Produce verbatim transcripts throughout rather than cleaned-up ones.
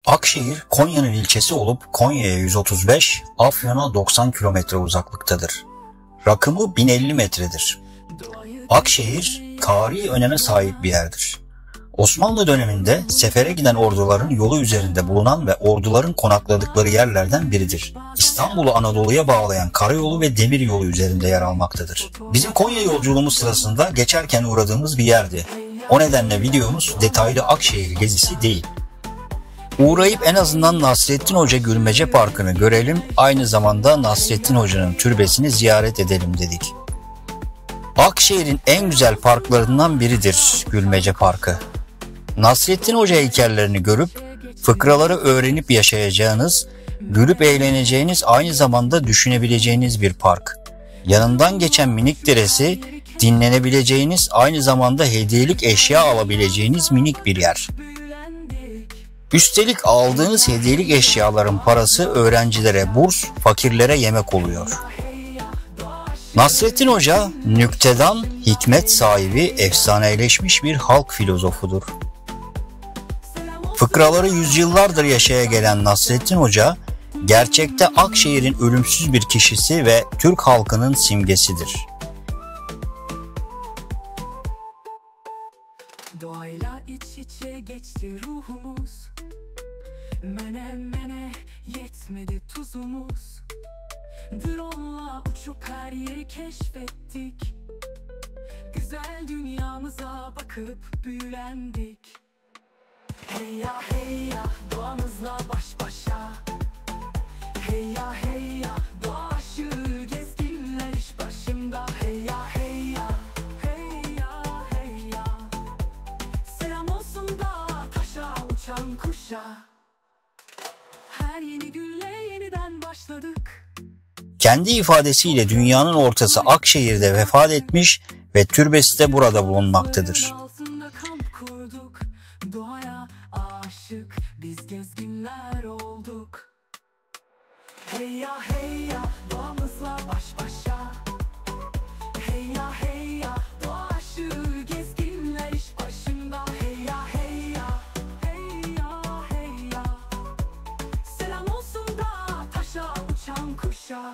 Akşehir, Konya'nın ilçesi olup Konya'ya yüz otuz beş, Afyon'a doksan kilometre uzaklıktadır. Rakımı bin elli metredir. Akşehir, tarihi öneme sahip bir yerdir. Osmanlı döneminde sefere giden orduların yolu üzerinde bulunan ve orduların konakladıkları yerlerden biridir. İstanbul'u Anadolu'ya bağlayan karayolu ve demir yolu üzerinde yer almaktadır. Bizim Konya yolculuğumuz sırasında geçerken uğradığımız bir yerdi. O nedenle videomuz detaylı Akşehir gezisi değil. Uğrayıp en azından Nasrettin Hoca Gülmece Parkı'nı görelim, aynı zamanda Nasrettin Hoca'nın türbesini ziyaret edelim dedik. Akşehir'in en güzel parklarından biridir Gülmece Parkı. Nasrettin Hoca heykellerini görüp, fıkraları öğrenip yaşayacağınız, gülüp eğleneceğiniz, aynı zamanda düşünebileceğiniz bir park. Yanından geçen minik deresi, dinlenebileceğiniz, aynı zamanda hediyelik eşya alabileceğiniz minik bir yer. Üstelik aldığınız hediyelik eşyaların parası öğrencilere burs, fakirlere yemek oluyor. Nasrettin Hoca, nüktedan, hikmet sahibi, efsaneleşmiş bir halk filozofudur. Fıkraları yüzyıllardır yaşaya gelen Nasrettin Hoca, gerçekte Akşehir'in ölümsüz bir kişisi ve Türk halkının simgesidir. Doğayla iç içe geçti ruhumuz, mene mene yetmedi tuzumuz. Drone'la uçup her yeri keşfettik, güzel dünyamıza bakıp büyülendik. Hey ya hey ya doğamızla baş başa, hey ya hey ya doğa aşığı gezginler iş başımda. Hey ya hey ya hey ya hey ya, selam olsun da taşa uçan kuşa. Her yeni gülle yeniden başladık. Kendi ifadesiyle dünyanın ortası Akşehir'de vefat etmiş ve türbesi de burada bulunmaktadır. Doğaya aşık biz gezginler olduk. Hey ya hey ya doğamızla baş başa, hey ya hey ya doğa aşığı gezginler iş başında. Hey ya hey ya hey ya hey ya, selam olsun da taşa uçan kuşa.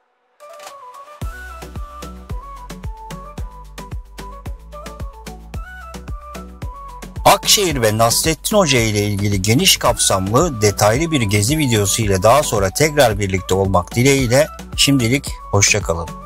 Akşehir ve Nasrettin Hoca ile ilgili geniş kapsamlı, detaylı bir gezi videosu ile daha sonra tekrar birlikte olmak dileğiyle şimdilik hoşça kalın.